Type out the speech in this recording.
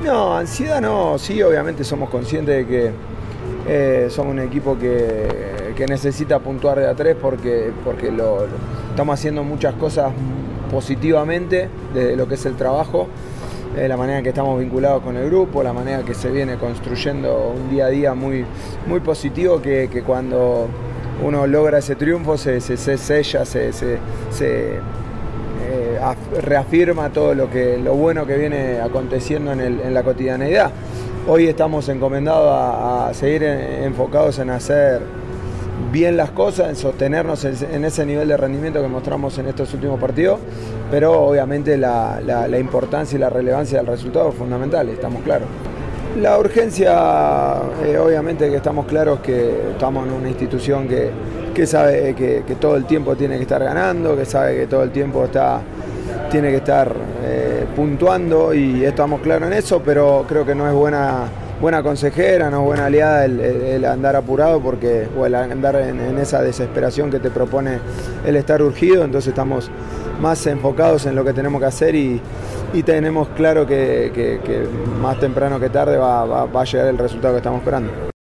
No, ansiedad no, sí, obviamente somos conscientes de que somos un equipo que necesita puntuar de a tres porque estamos haciendo muchas cosas positivamente desde lo que es el trabajo, la manera en que estamos vinculados con el grupo, la manera que se viene construyendo un día a día muy positivo que cuando uno logra ese triunfo se sella, reafirma todo lo bueno que viene aconteciendo en la cotidianeidad. Hoy estamos encomendados a seguir enfocados en hacer bien las cosas, en sostenernos en ese nivel de rendimiento que mostramos en estos últimos partidos, pero obviamente la importancia y la relevancia del resultado es fundamental, estamos claros. La urgencia, obviamente que estamos claros que estamos en una institución que sabe que todo el tiempo tiene que estar ganando, que sabe que todo el tiempo tiene que estar puntuando y estamos claros en eso, pero creo que no es buena consejera, no es buena aliada el andar apurado o el andar en esa desesperación que te propone el estar urgido. Entonces estamos más enfocados en lo que tenemos que hacer y tenemos claro que más temprano que tarde va a llegar el resultado que estamos esperando.